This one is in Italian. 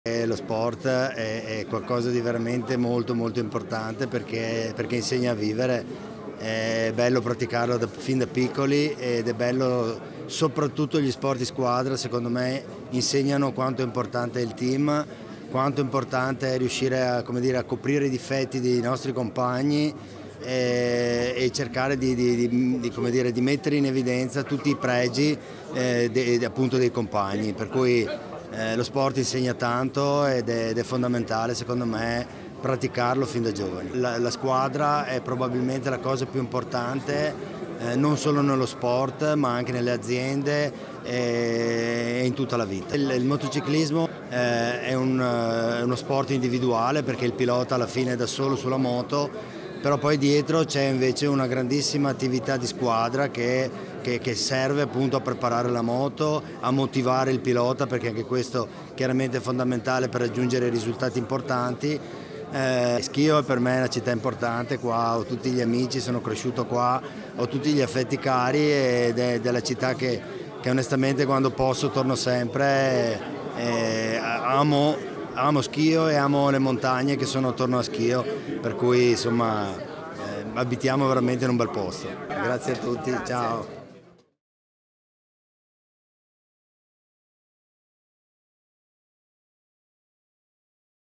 Lo sport è qualcosa di veramente molto importante perché insegna a vivere, è bello praticarlo fin da piccoli ed è bello soprattutto gli sport di squadra, secondo me insegnano quanto è importante il team, quanto è importante riuscire a, come dire, a coprire i difetti dei nostri compagni e cercare come dire, di mettere in evidenza tutti i pregi appunto dei compagni, per cui lo sport insegna tanto ed è fondamentale secondo me praticarlo fin da giovani. La squadra è probabilmente la cosa più importante non solo nello sport ma anche nelle aziende e in tutta la vita. Il motociclismo è uno sport individuale perché il pilota alla fine è da solo sulla moto, però poi dietro c'è invece una grandissima attività di squadra che serve appunto a preparare la moto, a motivare il pilota, perché anche questo chiaramente è fondamentale per raggiungere risultati importanti. Schio per me è una città importante, qua ho tutti gli amici, sono cresciuto qua, ho tutti gli affetti cari ed è della città che onestamente quando posso torno sempre. Amo Schio e amo le montagne che sono attorno a Schio, per cui insomma abitiamo veramente in un bel posto. Grazie a tutti, ciao.